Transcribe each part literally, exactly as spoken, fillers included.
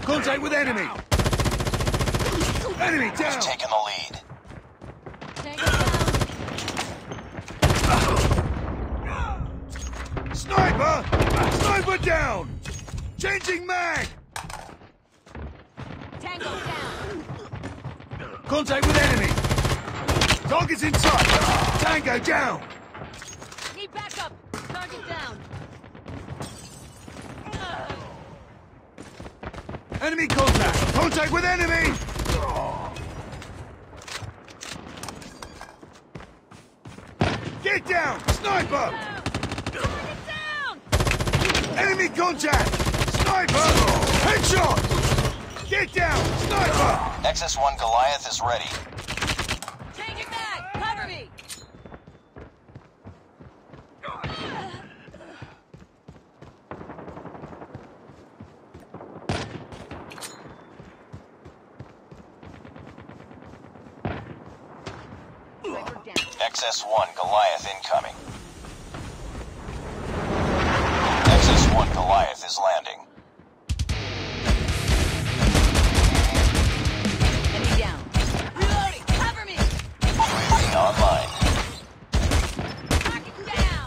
Contact with enemy! Enemy down! We've taken the lead. Sniper! Sniper down! Changing mag! Tango down! Contact with enemy! Target's in sight! Tango down! Need backup! Target down! Enemy contact! Contact with enemy! Get down! Sniper! Target down! Enemy contact! Sniper! Headshot! Get down! Sniper! X S one Goliath is ready. Changing mag! Cover me! X S one Goliath incoming. X S one Goliath is landing. Enemy down. Reloading! Cover me! U A V online. Target down!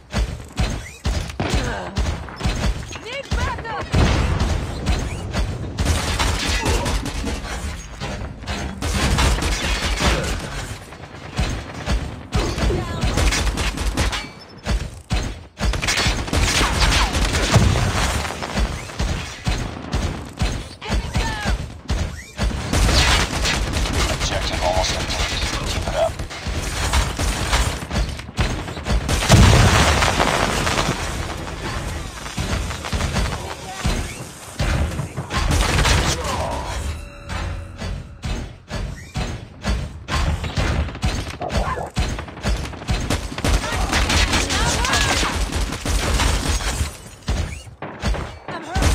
Need backup! Objective almost complete. Keep it up. I'm hurt!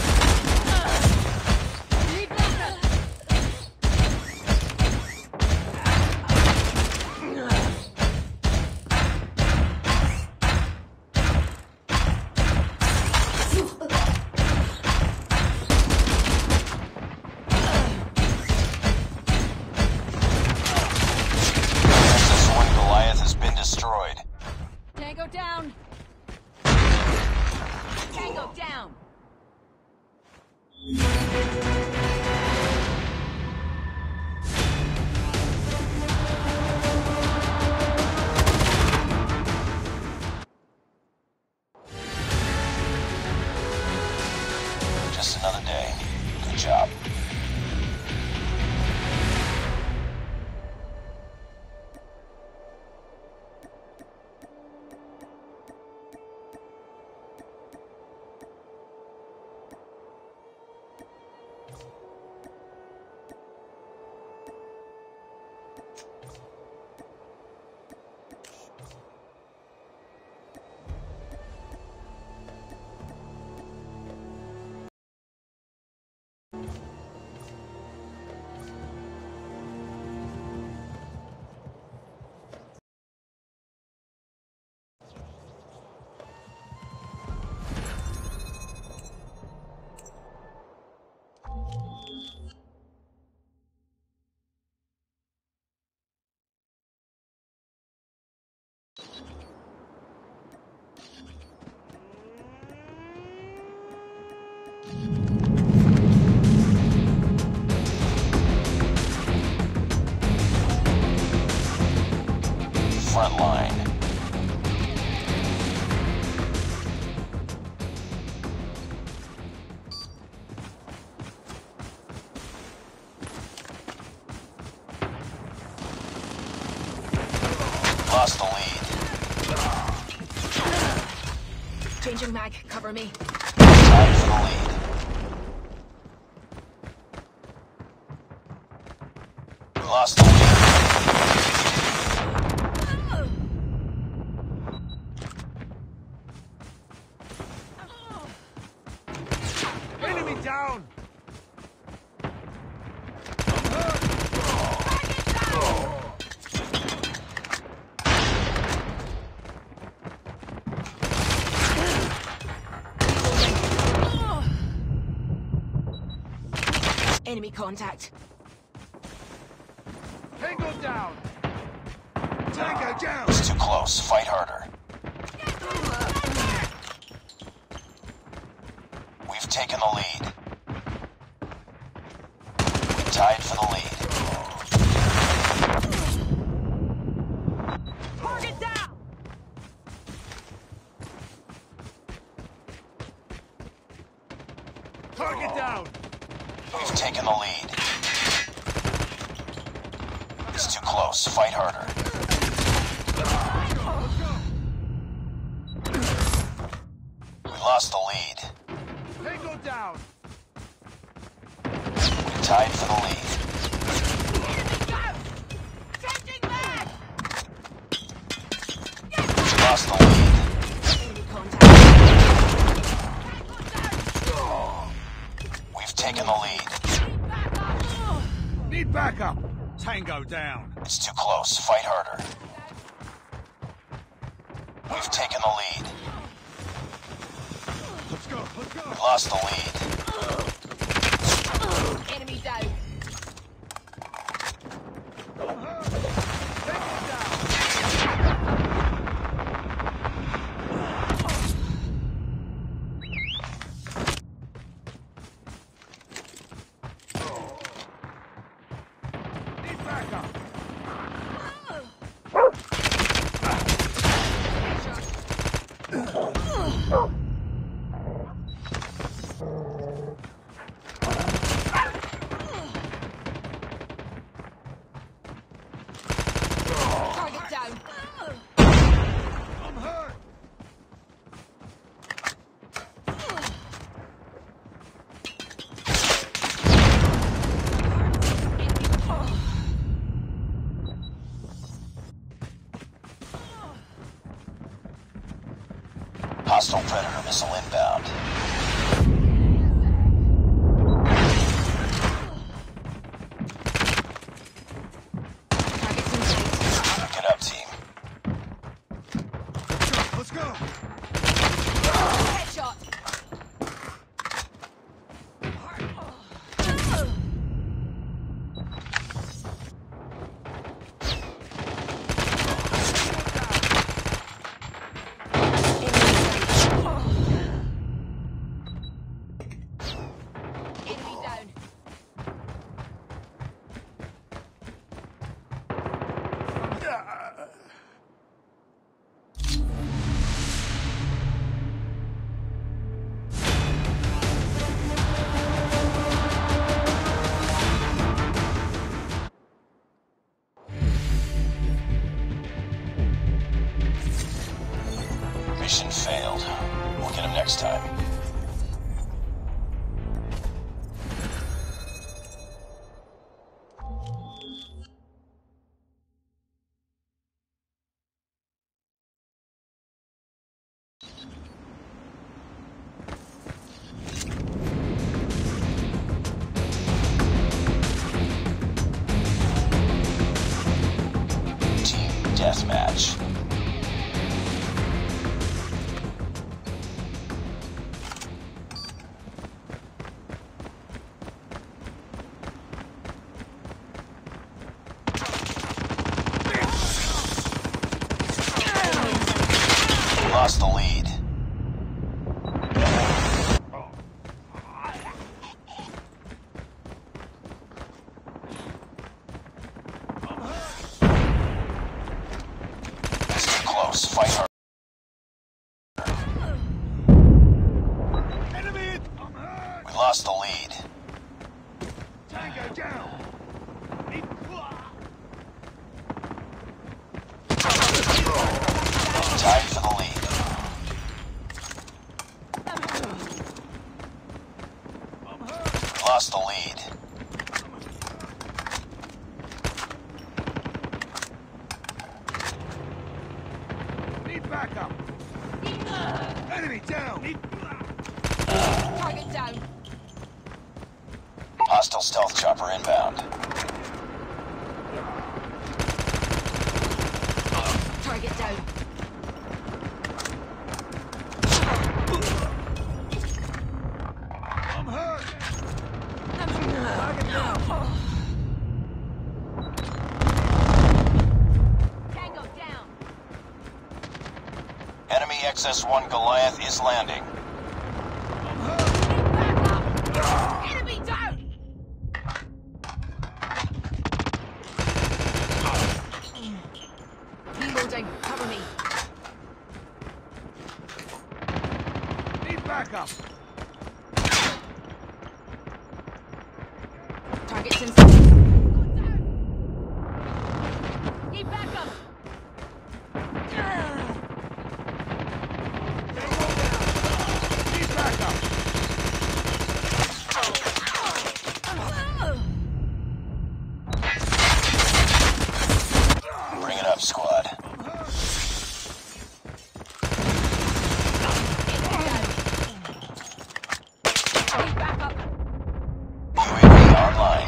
Need backup! X S one Goliath has been destroyed. Tango down! Tango down! Just another day. Good job. Front line. Lost the lead. Changing mag, cover me. Time for the lead. Lost the lead. Enemy down! Enemy contact. Tango down. Tango down. It's too close. Fight harder. We've taken the lead. We tied for the lead. Target down! Target down. We've taken the lead. It's too close. Fight harder. We lost the lead. Tango down. We tied for the lead. Changing mag! We lost the lead. Enemy contact. We've taken the lead. Need backup. Tango down. It's too close. Fight harder. We've taken the lead. Let's go. Let's go. We lost the lead. Enemy down. Need backup. Target down. I'm hurt. Hostile Predator missile inbound. Target's in sight. Get up, team. Let's go. Headshot. Enemy down. Mission failed. We'll get him next time. Team deathmatch. Lost the lead. It's too close. Fight hard. Enemy. I'm hurt. We lost the lead. Tango down. Need. Tied for the lead. I'm hurt. We lost the lead. Need backup. Enemy down. Need. Target down. Hostile stealth chopper inbound. Target down. I'm hurt. Target Tango down. Enemy X S one Goliath is landing. Back up. Enemy down. Reloading. Cover me. Need backup. Targets in sight. Need backup. Need backup. Bring it up, squad. Need backup. U A V online.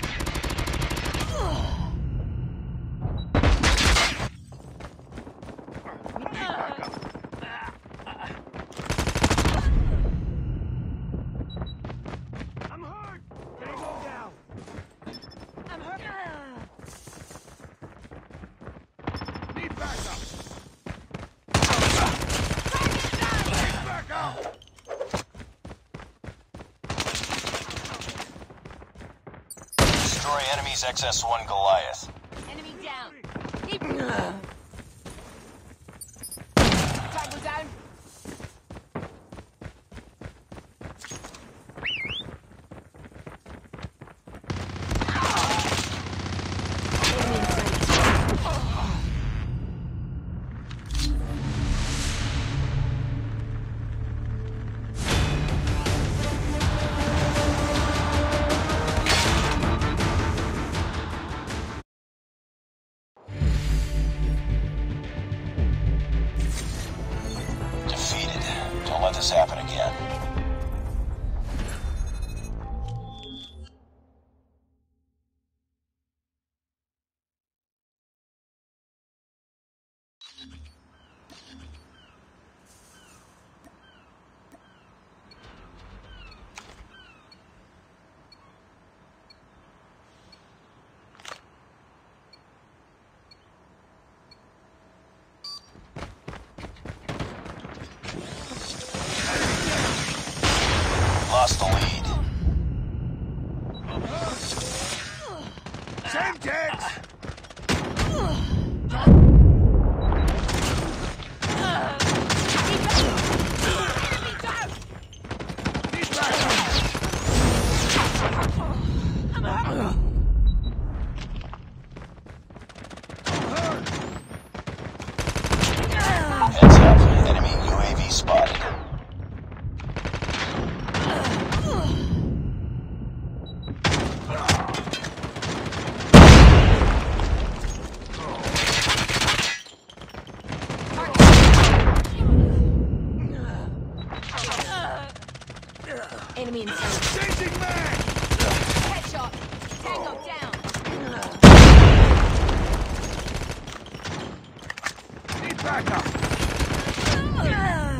I'm hurt. Tango down. I'm hurt. Need backup. Target down. Need backup. Destroy enemy's X S one Goliath. Enemy down. Need Tango down. Enemy in sight. Defeated. Don't let this happen again. Lost the lead. Semtex. Enemy down. Need backup. I'm hurt. Hurt. Heads up. Enemy U A V spotted. Enemy in sight. Changing man. Headshot. Tango down. Need backup.